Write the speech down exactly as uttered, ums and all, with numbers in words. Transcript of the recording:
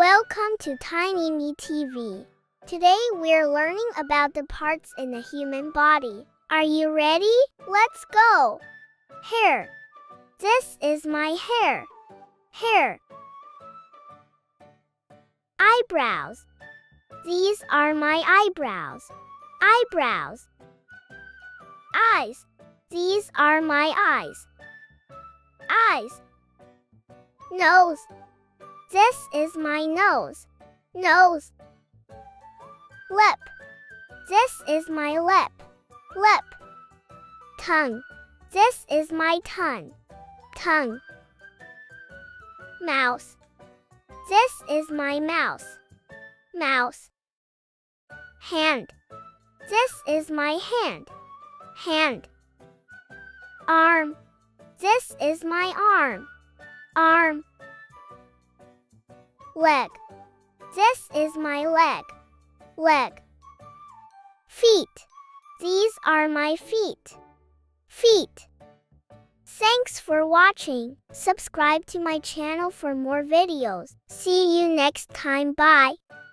Welcome to Tiny Me T V. Today we're learning about the parts in the human body. Are you ready? Let's go! Hair. This is my hair. Hair. Eyebrows. These are my eyebrows. Eyebrows. Eyes. These are my eyes. Eyes. Nose. This is my nose. Nose. Lip. This is my lip. Lip. Tongue. This is my tongue. Tongue. Mouse. This is my mouse. Mouse. Hand. This is my hand. Hand. Arm. This is my arm. Arm. Leg. This is my leg. Leg. Feet. These are my feet. Feet. Thanks for watching. Subscribe to my channel for more videos. See you next time. Bye.